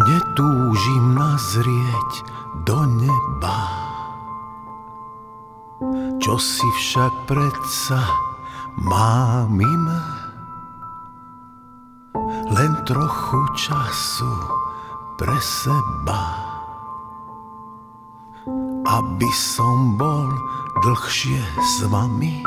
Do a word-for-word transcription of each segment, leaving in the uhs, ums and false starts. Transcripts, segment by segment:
Netúžim nazrieť do neba, čo si však predsa mám im len trochu času pre seba, aby som bol dlhšie s vami.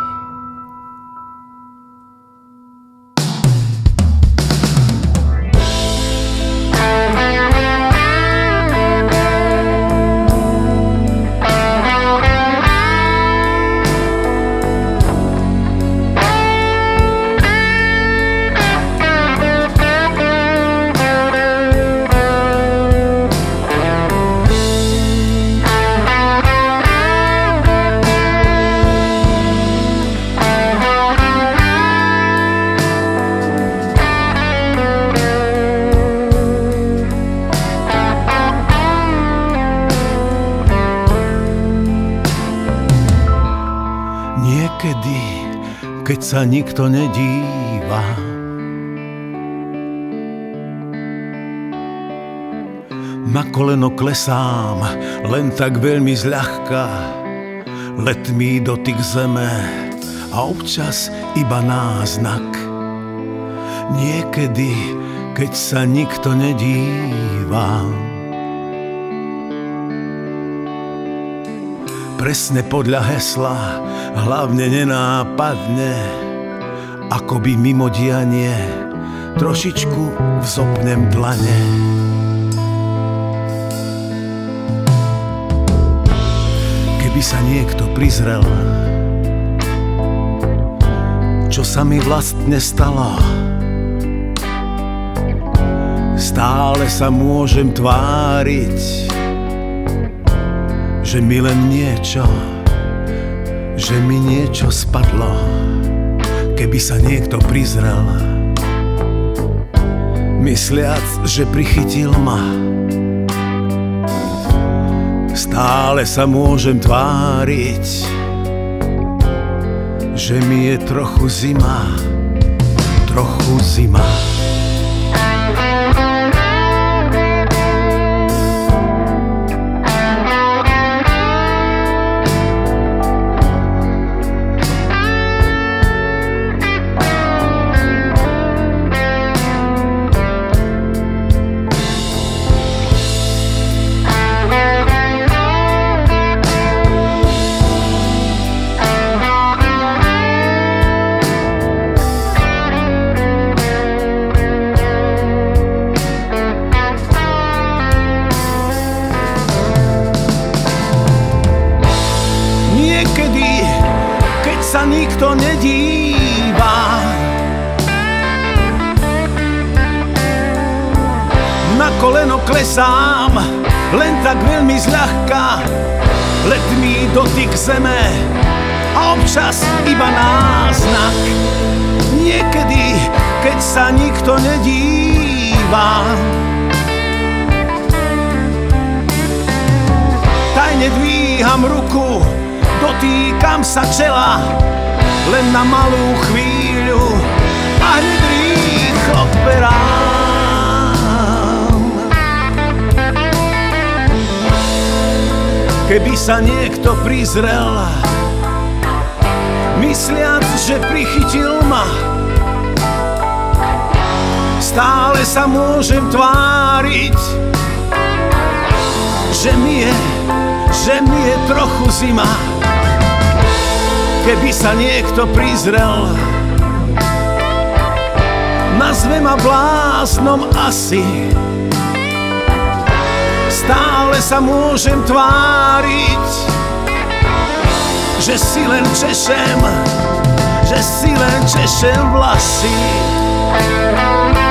Niekedy, keď sa nikto nedíva, na koleno klesám len tak veľmi zľahka, letmý dotyk zeme a občas iba náznak. Niekedy, keď sa nikto nedíva, presne podľa hesla, hlavne nenápadne, akoby mimo dianie, trošičku vzopnem dlane. Keby sa niekto prizrel, čo sa mi vlastne stalo, stále sa môžem tváriť, že mi len niečo, že mi niečo spadlo. Keby sa niekto prizrel, mysliac, že prichytil ma, stále sa môžem tváriť, že mi je trochu zima, trochu zima. Sa nikto nedíva, na koleno klesám len tak veľmi zľahka, letmý dotyk zeme a občas iba náznak. Niekedy, keď sa nikto nedíva, tajne dvíham ruku, dotýkam sa čela len na malú chvíľu a hneď rýchlo perám. Keby sa niekto prizrel, mysliac, že prichytil ma, stále sa môžem tváriť, že mi je, že mi je trochu zima. Keby sa niekto prizrel, nazve ma bláznom asi, stále sa môžem tváriť, že si len češem, že si len češem vlasy.